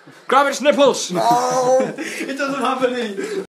Grab its nipples! No! It doesn't have any!